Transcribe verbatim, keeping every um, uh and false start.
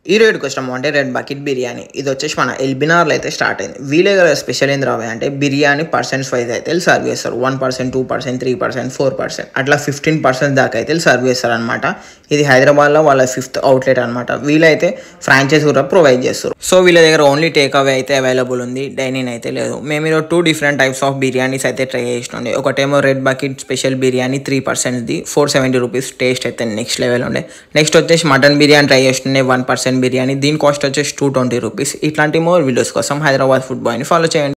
ఈ రేటుకి వచ్చినాము అంటే రెడ్ బకెట్ బిర్యానీ. ఇది వచ్చేసి మన ఎల్బినార్లో అయితే స్టార్ట్ అయింది. వీళ్ళే కదా స్పెషల్ ఏంది రావే అంటే బిర్యానీ పర్సెంట్స్ వైజ్ అయితే సర్వ్ చేస్తారు. One percent two percent three percent four percent అట్లా ఫిఫ్టీన్ పర్సెంట్ దాకా అయితే సర్వ్ చేస్తారు అనమాట. ఇది హైదరాబాద్లో వాళ్ళ ఫిఫ్త్ అవుట్లెట్ అనమాట. వీళ్ళైతే ఫ్రాంచైజ్ కూడా ప్రొవైడ్ చేస్తారు. సో వీళ్ళ దగ్గర ఓన్లీ టేక్ అవే అయితే అవైలబుల్ ఉంది, డైనింగ్ అయితే లేదు. మేము ఈరోజు two different types of biryanis అయితే ట్రై చేసినండి. ఒకటేమో red bucket special biryani three పర్సెంట్ది ఫోర్ సెవెంటీ రూపీస్. టేస్ట్ అయితే నెక్స్ట్ లెవెల్ ఉండే. నెక్స్ట్ వచ్చేసి మటన్ బిర్యానీ ట్రై చేస్తుండే వన్ పర్సెంట్ బిర్యానీ. దీని కాస్ట్ వచ్చేసి టూ ట్వంటీ రూపీస్. ఇట్లాంటి మోర్ వీడియోస్ కోసం హైదరాబాద్ ఫుడ్ బాయ్ని ఫాలో చేయండి.